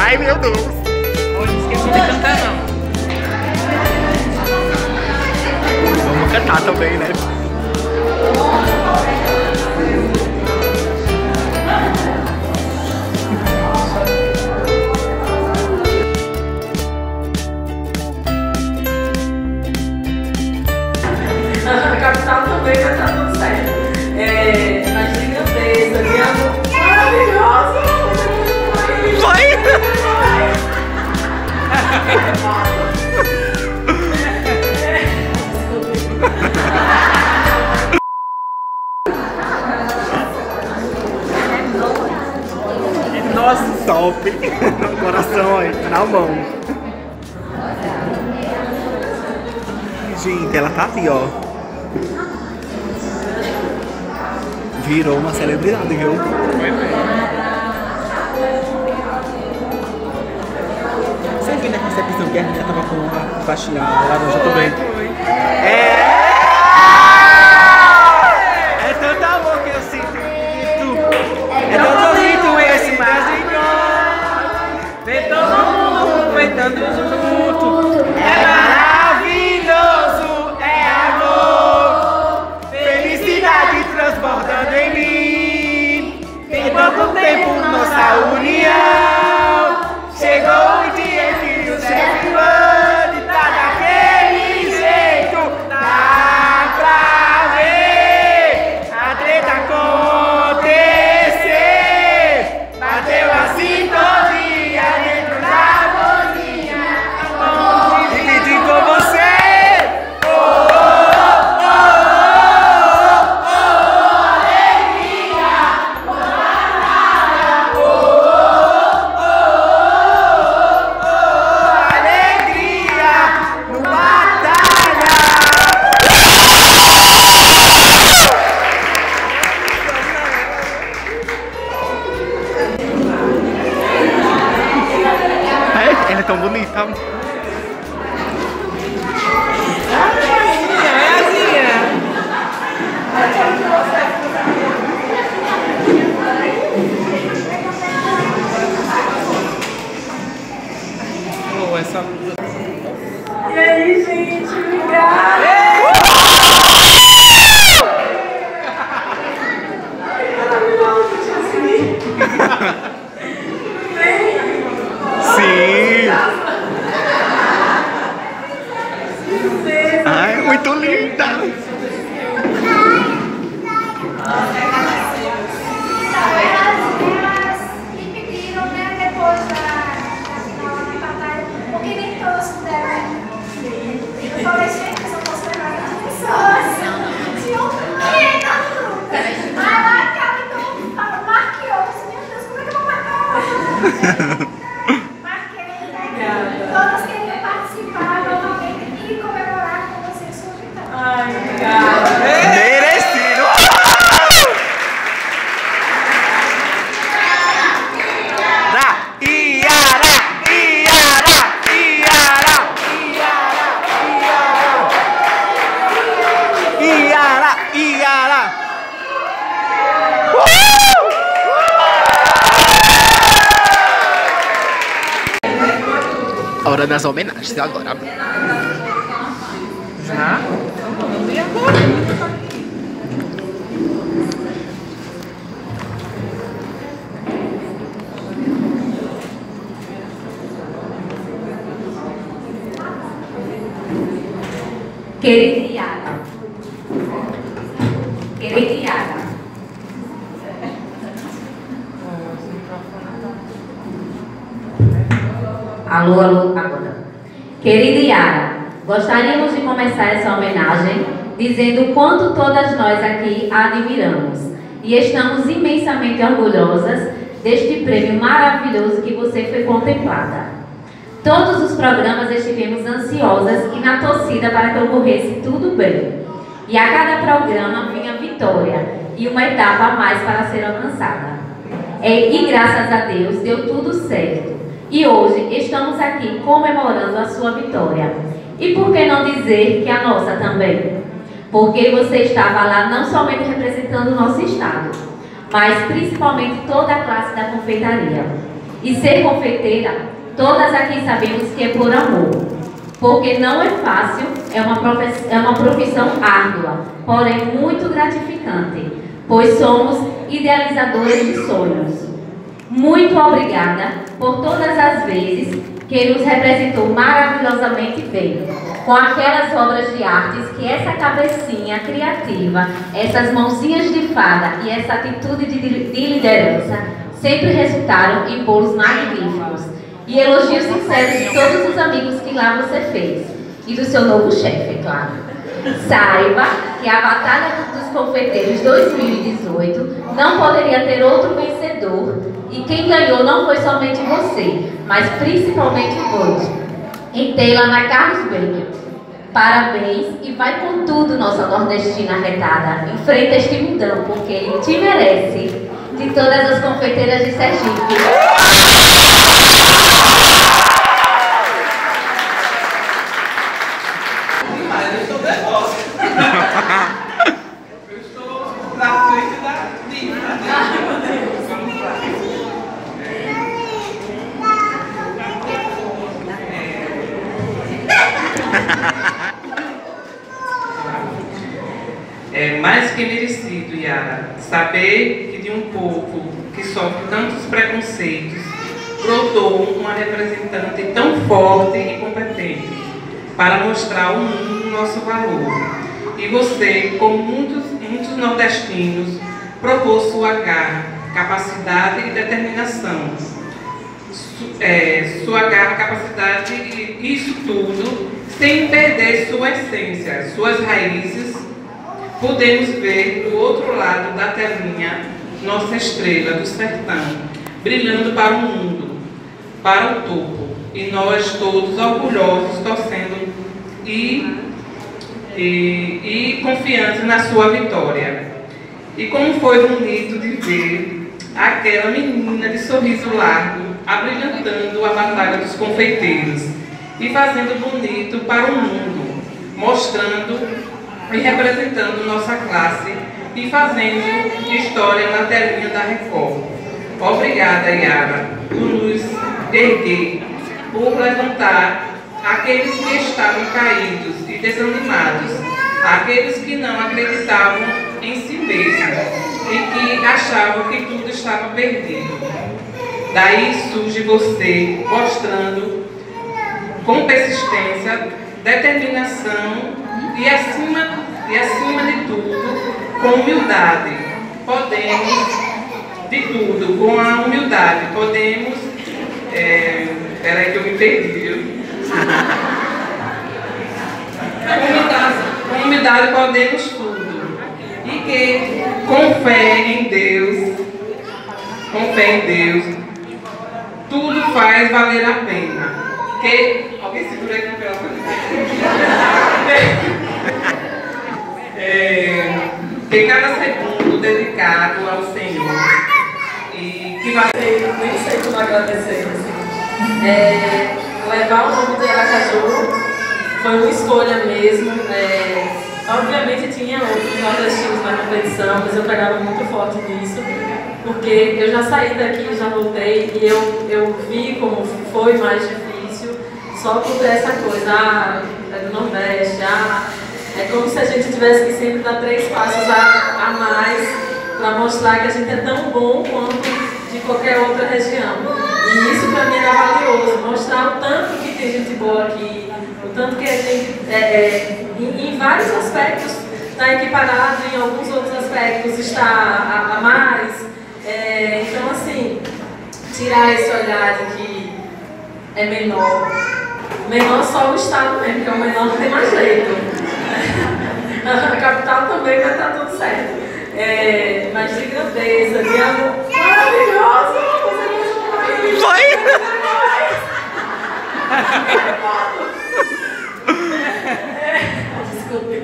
Ai, meu Deus. Olha, não esqueça de cantar, não. Vamos cantar também, né? A capital também vai estar tudo certo. Na gigantesca, de amor maravilhoso. Vai! Nossa, top! Coração aí, na mão. Gente, ela tá ali, ó. Virou uma celebridade, viu? Você viu na recepção que a gente tava com a faixinha laranja também? É tanto amor que eu sinto. É tão bonito esse Brasil. Vem todo mundo comentando junto. É maravilhoso, é amor. Felicidade transbordando em mim. Tem pouco tempo nossa união. Chegou o dia que o chefe Band tá daquele jeito. Dá pra ver a treta acontecer. Bateu a sintonia dentro da bolinha. Dividir com você. Ela é tão bonita. Oh, essa... E aí, gente, obrigada. Maravilhoso, tia Sim. Ai, muito linda. Elas me pediram, né, depois da final da batalha, porque nem todas puderam. Eu falei, gente, eu só posso levar 20 pessoas. Tinha um pequeno grupo. Aí lá acaba, então, marquei outros. Meu Deus, como é que eu vou marcar outro? Marquei, né? Todas queriam participar novamente e comemorar com vocês sua vitória. Ai, obrigada. Merecido. Iara, Iara, Iara, Iara, Iara, Iara. Hora das homenagens agora. Já? E agora? Querida Yara. Querida Yara. Alô, alô, agora. Querida Yara, gostaríamos de começar essa homenagem dizendo o quanto todas nós aqui a admiramos e estamos imensamente orgulhosas deste prêmio maravilhoso que você foi contemplada. Todos os programas estivemos ansiosas e na torcida para que ocorresse tudo bem. E a cada programa vinha vitória e uma etapa a mais para ser alcançada. E graças a Deus deu tudo certo. E hoje estamos aqui comemorando a sua vitória. E por que não dizer que a nossa também? Porque você estava lá não somente representando o nosso estado, mas principalmente toda a classe da confeitaria. E ser confeiteira, todas aqui sabemos que é por amor. Porque não é fácil, é uma profissão árdua, porém muito gratificante, pois somos idealizadoras de sonhos. Muito obrigada por todas as vezes que nos representou maravilhosamente bem, com aquelas obras de artes que essa cabecinha criativa, essas mãozinhas de fada e essa atitude de liderança sempre resultaram em bolos magníficos. E elogios sinceros de todos os amigos que lá você fez. E do seu novo chefe, é claro. Saiba que a Batalha dos Confeiteiros 2018 não poderia ter outro vencedor. E quem ganhou não foi somente você, mas principalmente hoje. Em na Carlos Baker. Parabéns e vai com tudo, nossa nordestina arretada. Enfrenta este mundão, porque ele te merece. De todas as confeiteiras de Sergipe. Eu estou nervosa. Eu estou na frente da linha. É mais que merecido, Yara, saber que de um povo que sofre tantos preconceitos brotou uma representante tão forte e competente para mostrar ao mundo o nosso valor. E você, como muitos nordestinos, provou sua garra, capacidade e determinação. Sua garra, capacidade e isso tudo sem perder sua essência, suas raízes. Podemos ver do outro lado da telinha nossa estrela do sertão, brilhando para o mundo, para o topo, e nós todos orgulhosos, torcendo e confiantes na sua vitória. E como foi bonito de ver aquela menina de sorriso largo, abrilhantando a Batalha dos Confeiteiros e fazendo bonito para o mundo, mostrando e representando nossa classe e fazendo história na telinha da Record. Obrigada, Yara, por nos erguer, por levantar aqueles que estavam caídos e desanimados, aqueles que não acreditavam em si mesmos e que achavam que tudo estava perdido. Daí surge você, mostrando com persistência, determinação e acima de tudo, com humildade. Podemos, de tudo, com a humildade, podemos... Peraí que eu me perdi, viu? Com humildade podemos tudo. E que, com fé em Deus, tudo faz valer a pena. Alguém segura aí no microfone. Que cada segundo dedicado ao Senhor e que vai ser, Nem sei como agradecer. Levar o nome de Aracaju foi uma escolha mesmo. Obviamente tinha outros nordestinos na competição, mas eu pegava muito forte nisso, porque eu já saí daqui, já voltei e eu vi como foi mais difícil só por ter essa coisa, é do Nordeste, é como se a gente tivesse que sempre dar 3 passos a mais para mostrar que a gente é tão bom quanto de qualquer outra região. E isso para mim era valioso, mostrar o tanto que tem gente boa aqui, o tanto que a gente, em vários aspectos, está equiparado, em alguns outros aspectos está a mais. Então, assim, tirar esse olhar de que é menor só o Estado mesmo, que é o menor não tem mais jeito. A capital também vai estar tudo certo. Mas de grandeza, de amor maravilhoso, Desculpe.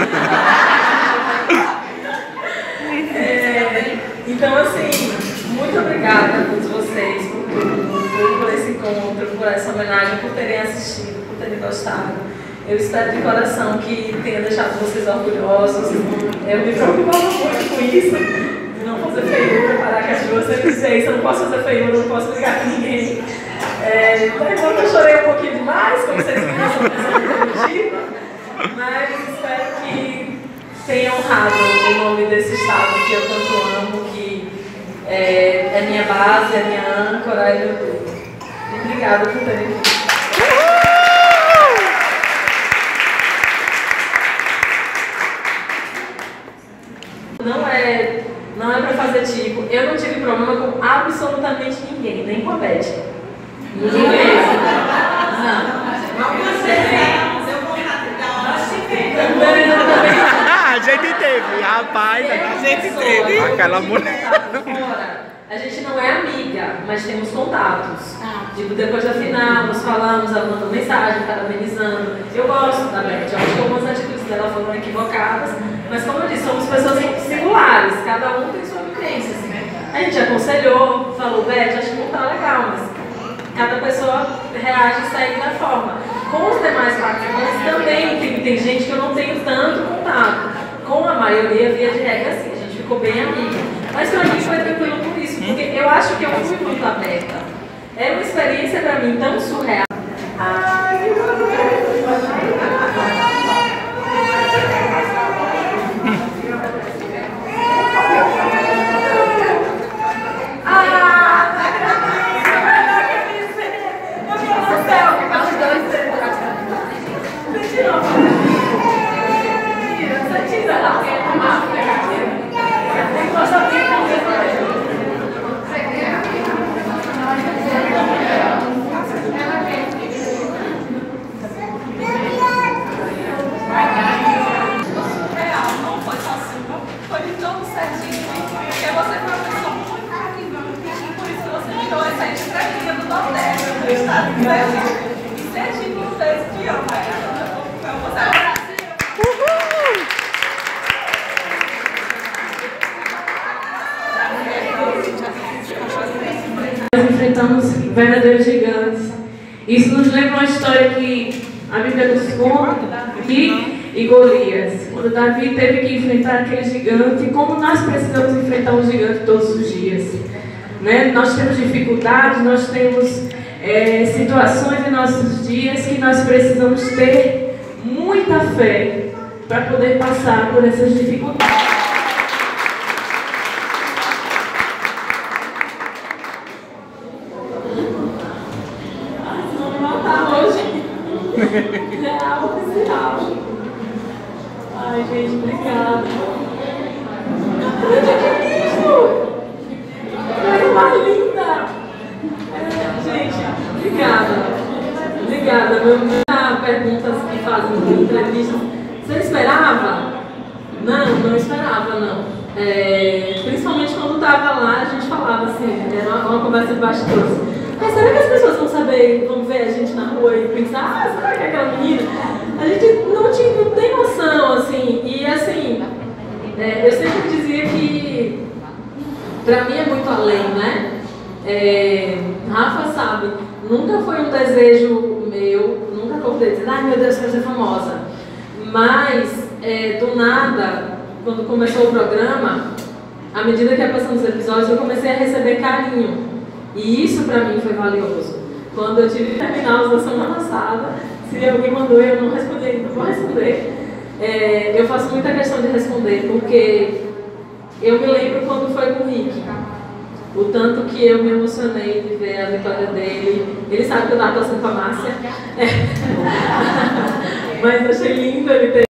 Então, assim, muito obrigada a todos vocês por esse encontro, por essa homenagem, por terem assistido, por terem gostado. Eu espero de coração que tenha deixado vocês orgulhosos. Eu me preocupava muito com isso, de não fazer feio, preparar Beth, você me dizer isso, eu não posso fazer feiura, eu não posso brigar com ninguém. Então eu chorei um pouquinho demais, como vocês viram, eu sou uma pessoa muito emotiva, mas espero que tenha honrado o nome desse estado que eu tanto amo, que é minha base, é minha âncora e meu tudo. Obrigada por terem vindo. Não é pra fazer tipo, eu não tive problema com absolutamente ninguém, nem com a Beth. Ninguém mesmo. A gente teve, rapaz, a gente teve. Aquela mulher. A gente não é amiga, mas temos contatos. Tipo, depois da final, nos falamos, ela mandou mensagem, parabenizando. Eu gosto da Beth, eu acho que algumas atitudes dela foram equivocadas, mas como eu disse, somos pessoas singulares, cada um tem sua vivência. Assim. A gente aconselhou, falou, Beth, acho que não tá legal, mas cada pessoa reage e segue da forma. Com os demais participantes também, tem gente que eu não tenho tanto contato. Com a maioria, via de regra, assim, a gente ficou bem amiga. Mas pra mim foi tranquilo por isso, porque eu acho que eu fui muito aberta. Era uma experiência pra mim tão surreal. Ai, que Nós enfrentamos verdadeiros gigantes. Isso nos lembra uma história que a Bíblia nos conta, Davi e Golias. Quando Davi teve que enfrentar aquele gigante, como nós precisamos enfrentar um gigante todos os dias. Né? Nós temos dificuldades, nós temos situações em nossos dias que nós precisamos ter muita fé para poder passar por essas dificuldades. Real oficial. Ai, gente, obrigada. Coisa linda. Gente, obrigada. Obrigada. Perguntas que fazem em entrevistas. Você esperava? Não esperava, não. Principalmente quando estava lá, a gente falava assim, era uma conversa de bastidores. Mas será que as pessoas vão ver a gente na rua e pensar, será que é aquela menina? A gente não tem noção, assim, e assim, eu sempre dizia que pra mim é muito além, né? Rafa sabe, nunca foi um desejo meu, nunca acordei dizendo, ai meu Deus, quero ser famosa. Mas, do nada, quando começou o programa, à medida que ia passando os episódios, eu comecei a receber carinho. E isso pra mim foi valioso. Quando eu tive que terminar os da semana passada, se alguém mandou e eu não respondi, então vou responder. Eu faço muita questão de responder, porque eu me lembro quando foi com o Rick. O tanto que eu me emocionei de ver a vitória dele. Ele sabe que eu estava torcendo com a Márcia. Mas achei lindo ele ter